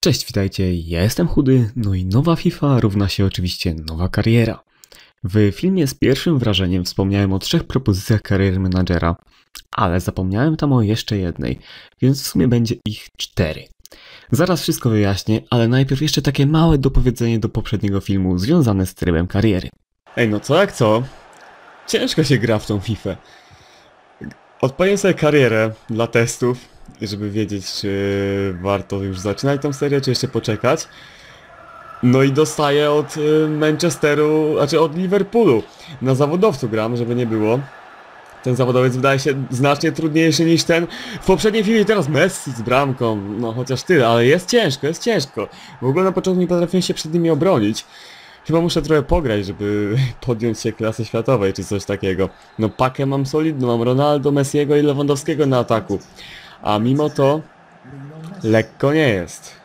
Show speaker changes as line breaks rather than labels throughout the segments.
Cześć, witajcie, ja jestem Chudy, no i nowa FIFA równa się oczywiście nowa kariera. W filmie z pierwszym wrażeniem wspomniałem o 3 propozycjach kariery menadżera, ale zapomniałem tam o jeszcze jednej, więc w sumie będzie ich 4. Zaraz wszystko wyjaśnię, ale najpierw jeszcze takie małe dopowiedzenie do poprzedniego filmu związane z trybem kariery. Ej, no co jak co? Ciężko się gra w tą FIFA. Odpaliłem sobie karierę dla testów, żeby wiedzieć, czy warto już zaczynać tą serię, czy jeszcze poczekać. No i dostaję od Manchesteru, znaczy od Liverpoolu. Na zawodowcu gram, żeby nie było. Ten zawodowiec wydaje się znacznie trudniejszy niż ten w poprzedniej filmie. Teraz Messi z bramką, no chociaż tyle, ale jest ciężko, jest ciężko. W ogóle na początku nie potrafiłem się przed nimi obronić. Chyba muszę trochę pograć, żeby podjąć się klasy światowej, czy coś takiego. No pakę mam solidną, mam Ronaldo, Messiego i Lewandowskiego na ataku. A mimo to lekko nie jest.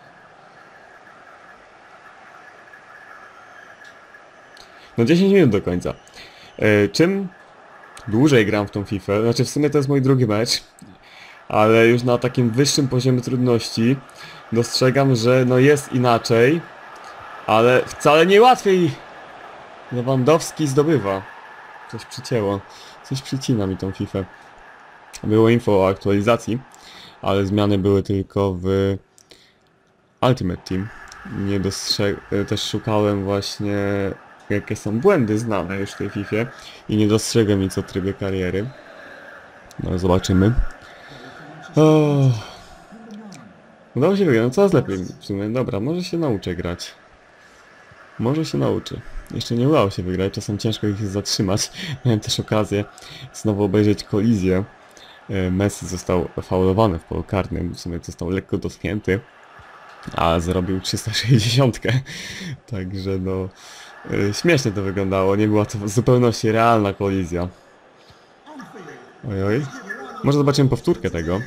No 10 minut do końca. Czym dłużej gram w tą FIFA, znaczy w sumie to jest mój drugi mecz, ale już na takim wyższym poziomie trudności dostrzegam, że no jest inaczej, ale wcale nie łatwiej Lewandowski zdobywa. Coś przycięło, coś przycina mi tą FIFA. Było info o aktualizacji, ale zmiany były tylko w Ultimate Team. Nie też szukałem właśnie, jakie są błędy znane już w tej FIFA i nie dostrzegłem nic o trybie kariery. No zobaczymy. Udało się wygrać, no coraz lepiej w sumie. Dobra, może się nauczę grać. Może się nauczy. Jeszcze nie udało się wygrać, czasem ciężko ich zatrzymać. Miałem też okazję znowu obejrzeć kolizję. Messi został faulowany w polu karnym, w sumie został lekko dotknięty, a zrobił 360. Także no, śmiesznie to wyglądało, nie była to w zupełności realna kolizja. Ojoj. Może zobaczymy powtórkę tego.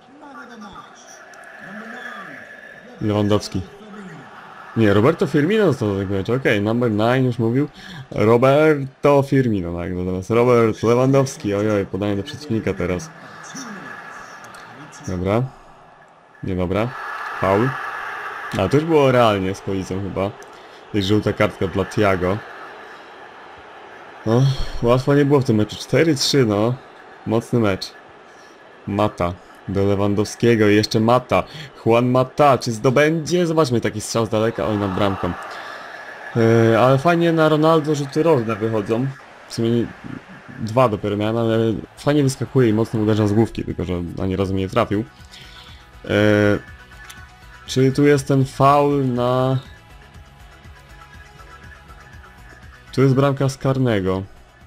Lewandowski. Nie, Roberto Firmino został tak mecz. Okej, number 9 już mówił. Roberto Firmino, tak, natomiast Robert Lewandowski. Ojoj, podanie do przeciwnika teraz. Dobra. Niedobra. Faul. A to już było realnie z kolizją chyba. I żółta kartka dla Thiago. No, łatwo nie było w tym meczu. 4-3, no. Mocny mecz. Mata. Do Lewandowskiego i jeszcze Mata. Juan Mata, czy zdobędzie? Zobaczmy, taki strzał z daleka, oj, nad bramką. Ale fajnie na Ronaldo rzuty rożne wychodzą. W sumie 2 dopiero miałem, ale fajnie wyskakuje i mocno uderza z główki, tylko że ani razu mnie nie trafił. Czyli tu jest ten faul na... Tu jest bramka z karnego.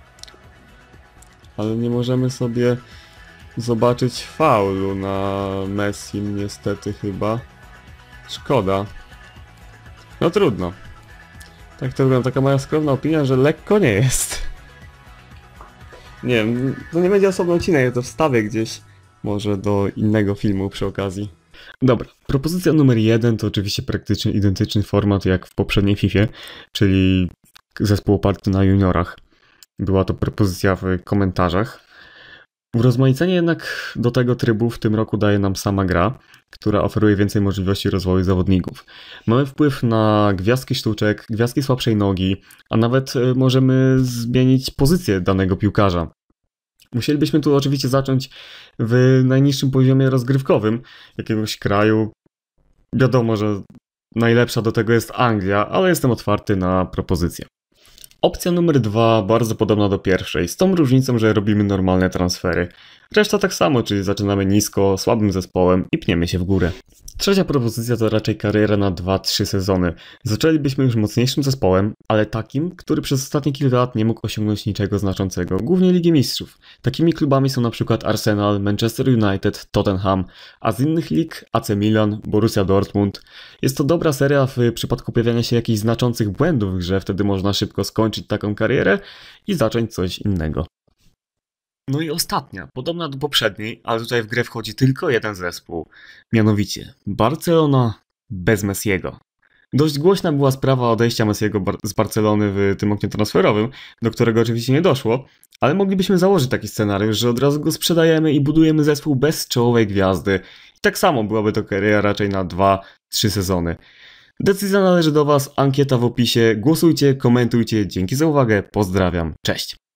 Ale nie możemy sobie zobaczyć faulu na Messi niestety chyba. Szkoda. No trudno. Tak to wygląda, taka moja skromna opinia, że lekko nie jest. Nie wiem, to nie będzie osobny odcinek, ja to wstawię gdzieś. Może do innego filmu przy okazji. Dobra, propozycja numer 1 to oczywiście praktycznie identyczny format jak w poprzedniej FIFA, czyli zespół oparty na juniorach. Była to propozycja w komentarzach. Urozmaicenie jednak do tego trybu w tym roku daje nam sama gra, która oferuje więcej możliwości rozwoju zawodników. Mamy wpływ na gwiazdki sztuczek, gwiazdki słabszej nogi, a nawet możemy zmienić pozycję danego piłkarza. Musielibyśmy tu oczywiście zacząć w najniższym poziomie rozgrywkowym jakiegoś kraju. Wiadomo, że najlepsza do tego jest Anglia, ale jestem otwarty na propozycję. Opcja numer 2 bardzo podobna do pierwszej, z tą różnicą, że robimy normalne transfery. Reszta tak samo, czyli zaczynamy nisko, słabym zespołem i pniemy się w górę. Trzecia propozycja to raczej kariera na 2-3 sezony. Zaczęlibyśmy już mocniejszym zespołem, ale takim, który przez ostatnie kilka lat nie mógł osiągnąć niczego znaczącego, głównie Ligi Mistrzów. Takimi klubami są na przykład Arsenal, Manchester United, Tottenham, a z innych lig AC Milan, Borussia Dortmund. Jest to dobra seria w przypadku pojawiania się jakichś znaczących błędów w grze, wtedy można szybko skończyć taką karierę i zacząć coś innego. No i ostatnia, podobna do poprzedniej, ale tutaj w grę wchodzi tylko jeden zespół, mianowicie Barcelona bez Messiego. Dość głośna była sprawa odejścia Messiego z Barcelony w tym oknie transferowym, do którego oczywiście nie doszło, ale moglibyśmy założyć taki scenariusz, że od razu go sprzedajemy i budujemy zespół bez czołowej gwiazdy. I tak samo byłaby to kariera raczej na 3 sezony. Decyzja należy do Was, ankieta w opisie, głosujcie, komentujcie, dzięki za uwagę, pozdrawiam, cześć!